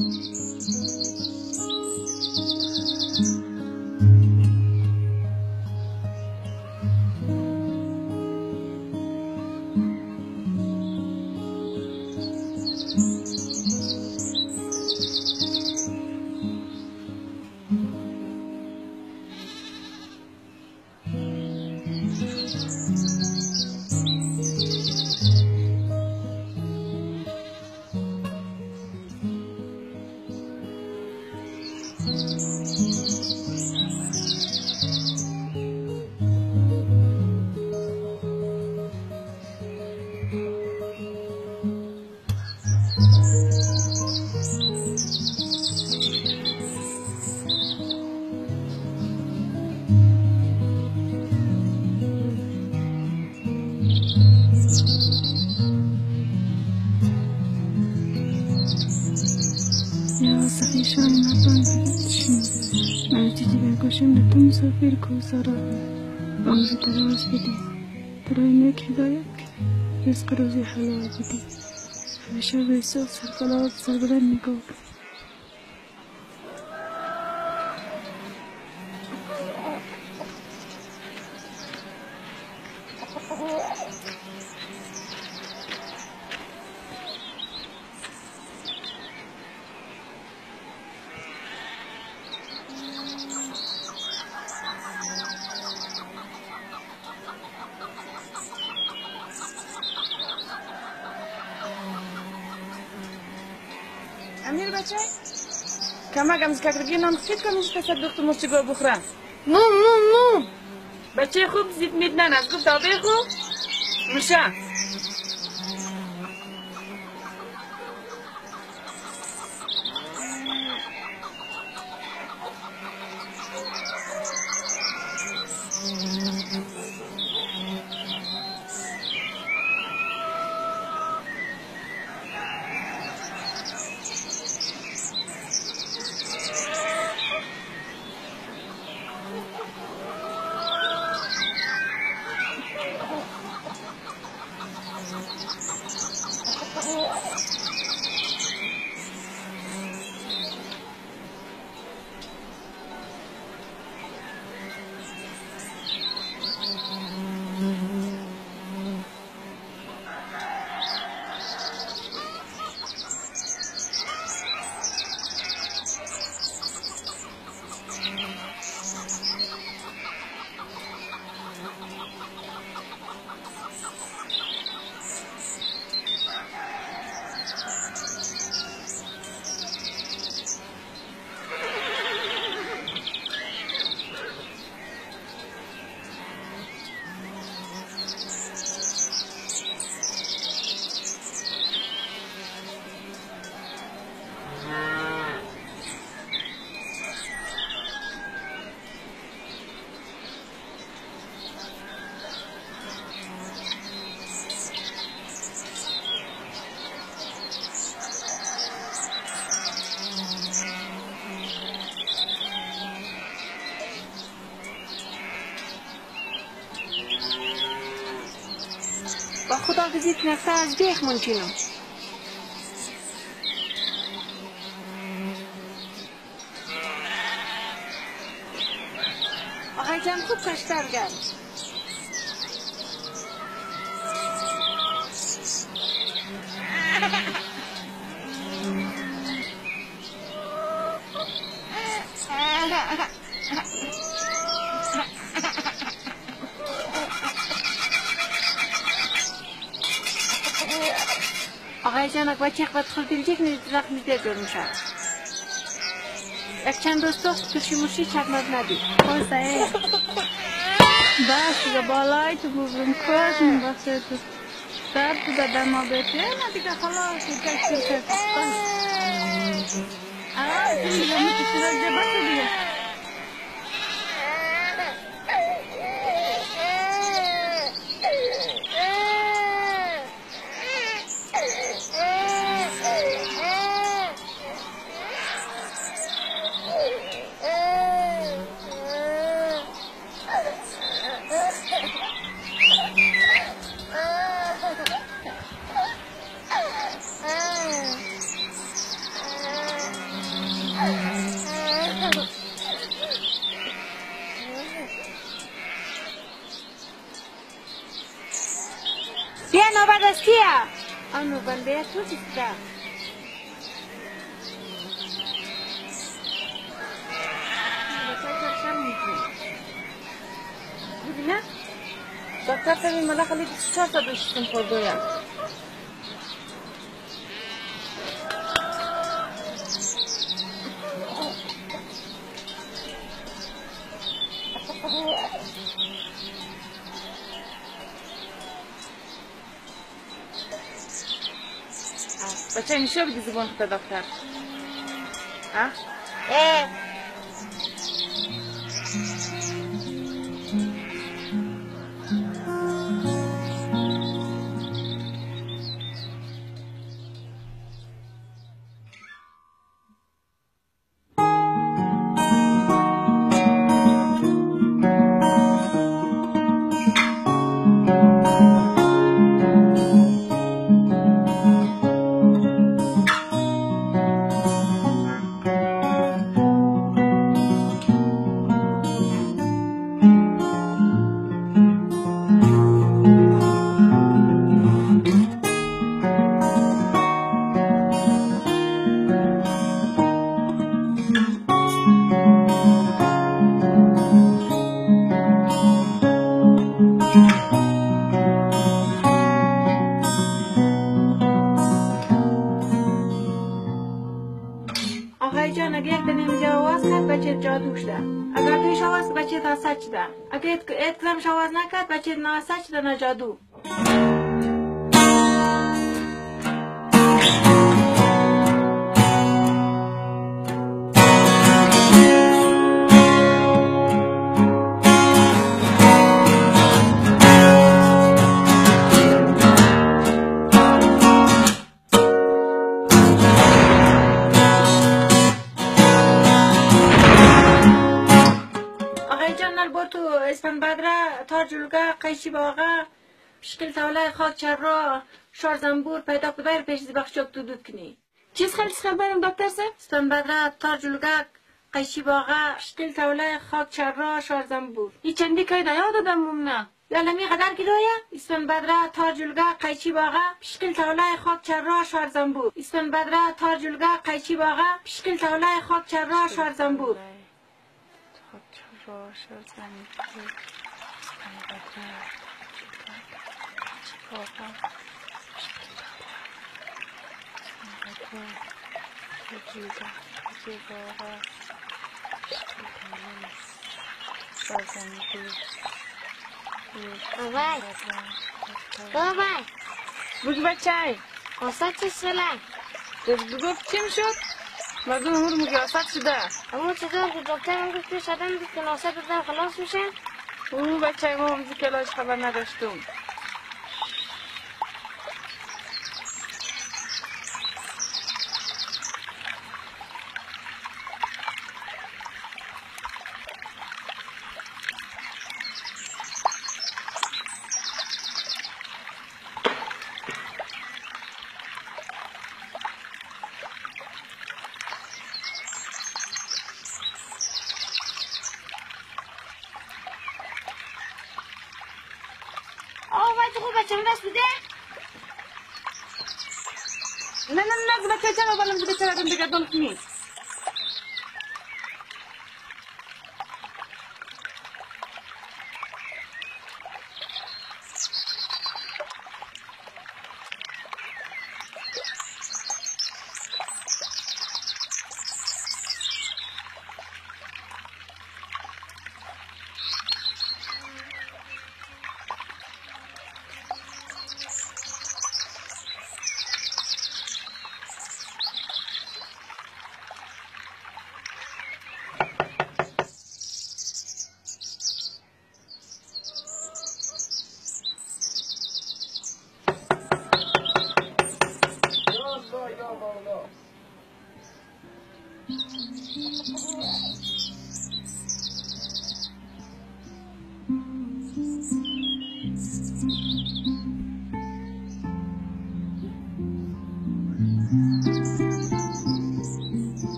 مسافر کوسارا عمر دراز بدی برای نیک هدایت رزق روزی حلال بدی همیشه به صبح سرفلات سربلند نگاه امیر بچه کمک که اگر نان خیلی کنیش تصدق تو مستگاه بخورم مو بچه خوب زید میدنن از گفت آبه خوب میشه با خداحافظی نفته از بیخ منچینم آقای جان خوب کشتر گرد آقای جان اگه بچه اخوات خود دیلجیک رقم میده جور میشه یک چند دوستا کشی موشی چکمت ندید خواه سعی بس بالای تو ببرم کاش من بخشه تو درد تو بدن ما بیتی نه دیگه خلاص کشتی کرد دیگه میتی سرک ده بسه دیگه نوبت از کیه؟ آن نوبنده تو چیسته؟ ببینه دکتر تبین ملا خالی 24 تا دوشتون پردویم بچه میشه بگی زبان خدا دکتر ها؟ آقای جان اگه یک دنیم آواز کرد بچه جادوش ده اگر دویش آواز کرد بچه تا سچ ده اگه اتکلمش آواز نکرد بچه نه سچ ده نه جادو اسپن بدره تار جلگه قیشی باغه شکل توله خاک چرا شار زنبور پیدا کدایر پیش بخش چوب تو دود کنی چیز خیلی خبرم دکتر سه؟ اسپن بدره تار جلگه قیشی باغه شکل توله خاک چرا شار زنبور این چندی که یاد دادم ممنه یالا می قدر کیلویه اسپن بدره تار جلگه قیشی باغه شکل توله خاک چرا شار زنبور اسپن بدره تار جلگه قیشی باغه شکل توله خاک چرا شار زنبور بابا بگو بچه آساد چه سله؟ بگو چیم شد؟ مردم امور میگه آساد شده اما چطور که دکتر هم گفت پیش آدم دید که ناسد دادن خلاص میشه؟ او بچه ما همزی کلاش خبر نداشتم بچه هم دست بده؟ نه بچه چرا بالم بوده چرا دم بگردم کنی